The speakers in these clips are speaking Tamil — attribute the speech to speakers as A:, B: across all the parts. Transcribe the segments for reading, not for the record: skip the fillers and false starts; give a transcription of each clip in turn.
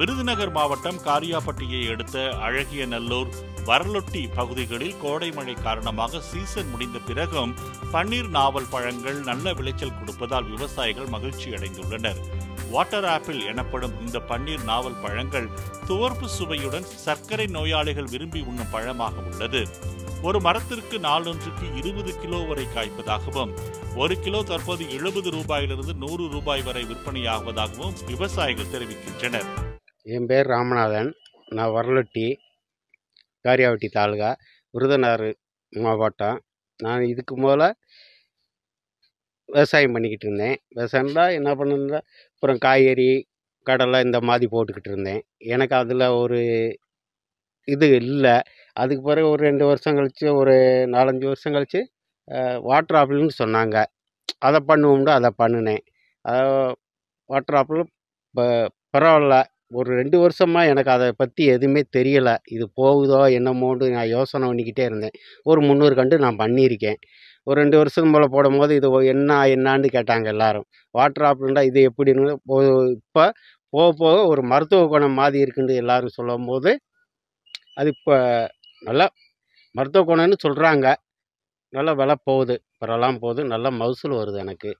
A: விருதுநகர் மாவட்டம் காரியாபட்டியை அடுத்த அழகியநல்லூர், வரலொட்டி பகுதிகளில் கோடை மழை காரணமாக சீசன் முடிந்த பிறகும் பன்னீர் நாவல் பழங்கள் நல்ல விளைச்சல் கொடுப்பதால் விவசாயிகள் மகிழ்ச்சி அடைந்துள்ளனர். வாட்டர் ஆப்பிள் எனப்படும் இந்த பன்னீர் நாவல் பழங்கள் துவர்ப்பு சுவையுடன் சர்க்கரை நோயாளிகள் விரும்பி உண்ணும் பழமாக உள்ளது. ஒரு மரத்திற்கு நாளொன்றுக்கு 20 கிலோ வரை காய்ப்பதாகவும் 1 கிலோ தற்போது 70 ரூபாயிலிருந்து 100 ரூபாய் வரை விற்பனையாகுவதாகவும் விவசாயிகள் தெரிவிக்கின்றனர்.
B: என் பேர் ராமநாதன். நான் வரலொட்டி, காரியாபட்டி தாலுகா, விருதுநகர் மாவட்டம். நான் இதுக்கு முதல்ல விவசாயம் பண்ணிக்கிட்டு இருந்தேன். விவசாயம்னா என்ன பண்ணுன்னா, அப்புறம் காய்கறி, கடலை இந்த மாதிரி போட்டுக்கிட்டு இருந்தேன். எனக்கு அதில் ஒரு இது இல்லை. அதுக்கு பிறகு ஒரு 2 வருஷம் கழித்து, ஒரு 4-5 வருஷம் கழித்து வாட்டர் ஆப்பிள்னு சொன்னாங்க. அதை பண்ணுவோம்னு அதை பண்ணினேன். வாட்டர் ஆப்பிள் பரவாயில்ல. ஒரு 2 வருஷமாக எனக்கு அதை பற்றி எதுவுமே தெரியலை. இது போகுதோ என்னமோன்னு நான் யோசனை பண்ணிக்கிட்டே இருந்தேன். ஒரு 300 கண்டு நான் பண்ணியிருக்கேன். ஒரு 2 வருஷம் போல் போடும்போது இது என்னான்னு கேட்டாங்க எல்லாரும். வாட்டர் ஆப்பிள்னா இது எப்படின்னு இப்போ போக போக ஒரு மருத்துவ குணம் மாதிரி இருக்குன்னு எல்லாரும் சொல்லும்போது, அது இப்போ நல்லா மருத்துவ குணம்னு சொல்கிறாங்க. நல்லா விலை போகுது, பரவாயில்லாமல் போகுது, நல்லா மகசூல் வருது எனக்கு.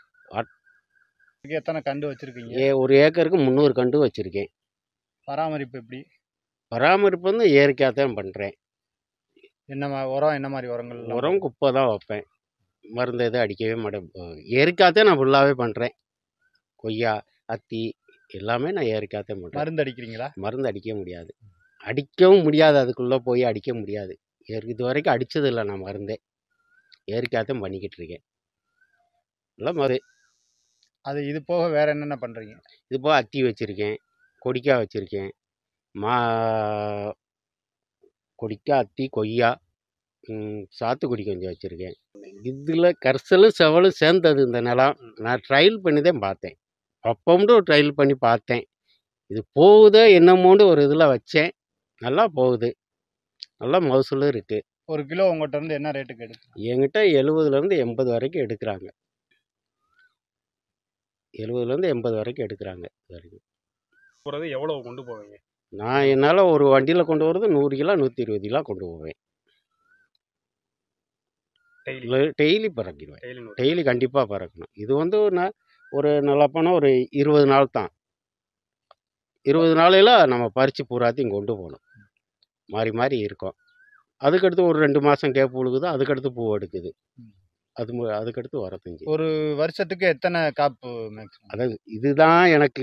C: எத்தனை கண்டு வச்சிருக்கீங்க?
B: ஒரு ஏக்கருக்கு 300 கண்டு வச்சுருக்கேன்.
C: பராமரிப்பு எப்படி?
B: பராமரிப்பு வந்து இயற்கையாக தான் பண்ணுறேன்.
C: உரம் என்ன மாதிரி உரங்கள்?
B: உரம் குப்பை தான் வைப்பேன். மருந்து எதுவும் அடிக்கவே மாட்டேன். இயற்கையாக தான் நான் ஃபுல்லாகவே பண்ணுறேன். கொய்யா, அத்தி எல்லாமே நான் இயற்கையாக தான் பண்ணுறேன்.
C: மருந்து அடிக்கிறீங்களா?
B: மருந்து அடிக்க முடியாது, அடிக்கவும் முடியாது. அதுக்குள்ளே போய் அடிக்க முடியாது. இது வரைக்கும் அடித்ததில்லை நான் மருந்தே. இயற்கையாக தான் பண்ணிக்கிட்டு இருக்கேன். நல்லா
C: அது இது போக வேறு என்னென்ன பண்ணுறீங்க?
B: இது போக அத்தி வச்சுருக்கேன், கொடிக்காய் வச்சுருக்கேன், கொடிக்காய், அத்தி, கொய்யா, சாத்துக்குடி கொஞ்சம் வச்சுருக்கேன். இதில் கரிசலும் செவலும் சேர்ந்தது இந்த நிலம். நான் ட்ரையல் பண்ணி தான் பார்த்தேன். அப்போம்ட்டு ஒரு ட்ரையல் பண்ணி பார்த்தேன். இது போகுதோ என்னமோன்னு ஒரு இதில் வச்சேன். நல்லா போகுது, நல்லா மகசூலும் இருக்குது.
C: 1 கிலோ உங்கள்கிட்ட இருந்து என்ன ரேட்டுக்கு எடுக்கும்?
B: என்கிட்ட 70லேருந்து 80 வரைக்கும் எடுக்கிறாங்க. 70லேருந்து 80 வரைக்கும் எடுக்கிறாங்க.
C: போகிறது எவ்வளோ கொண்டு போவீங்க?
B: நான் என்னால் ஒரு வண்டியில் கொண்டு வரது 100 கிலோ 120 கிலோ கொண்டு போவேன். டெய்லி பறக்கிடுவேன். டெய்லி கண்டிப்பாக பறக்கணும். இது வந்து நான் ஒரு நல்லா போனால் ஒரு 20 நாள் தான். 20 நாளையில் நம்ம பறித்து பூராத்தையும் கொண்டு போகணும். மாறி மாறி இருக்கும். அதுக்கடுத்து ஒரு 2 மாதம் கேப் விழுகுது. அதுக்கடுத்து பூ எடுக்குது. அதுக்கடுத்து வரத்தஞ்சு.
C: ஒரு வருஷத்துக்கு எத்தனை காப்பு மேக்ஸிமம்?
B: அதாவது இதுதான் எனக்கு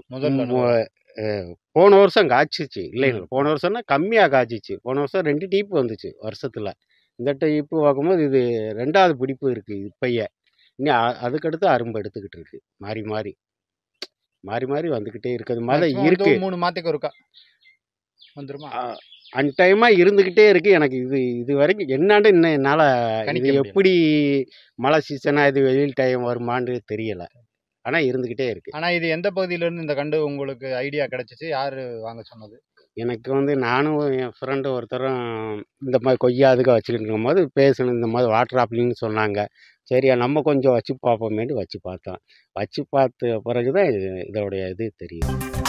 B: போன வருஷம் காய்ச்சிச்சு. இல்லைங்களா, போன வருஷம்னா கம்மியாக காய்ச்சிச்சு. போன வருஷம் 2 டீப்பு வந்துச்சு வருஷத்தில். இந்த டீப்பு பார்க்கும்போது இது 2வது பிடிப்பு இருக்குது இப்பையே. இன்னும் அதுக்கடுத்து அரும்பு எடுத்துக்கிட்டு இருக்கு. மாறி மாறி மாறி மாறி வந்துக்கிட்டே இருக்கிறது மாதிரி இருக்குது.
C: 3 மாதத்துக்கு ஒருக்கா வந்துருமா?
B: அன்டைமாக இருந்துக்கிட்டே இருக்குது. எனக்கு இது வரைக்கும் என்னான்னு இன்னும் என்னால் இது எப்படி மழை சீசனாக இது வெயில் டைம் வருமானு தெரியலை. ஆனால் இருந்துக்கிட்டே இருக்குது.
C: ஆனால் இது எந்த பகுதியிலேருந்து இந்த கண்டு உங்களுக்கு ஐடியா கிடச்சிச்சு? யார் வாங்க சொன்னது?
B: எனக்கு வந்து நானும் என் ஃப்ரெண்டு ஒருத்தரும் இந்த மாதிரி கொய்யா அதுக்காக வச்சுக்கிட்டு இருக்கும்போது பேசணும். இந்த மாதிரி வாட்டர் ஆப்பிள்னு சொன்னாங்க. சரியா நம்ம கொஞ்சம் வச்சு பார்ப்போமேட்டு வச்சு பார்த்தோம். வச்சு பார்த்த பிறகு தான் இதோடைய இது தெரியும்.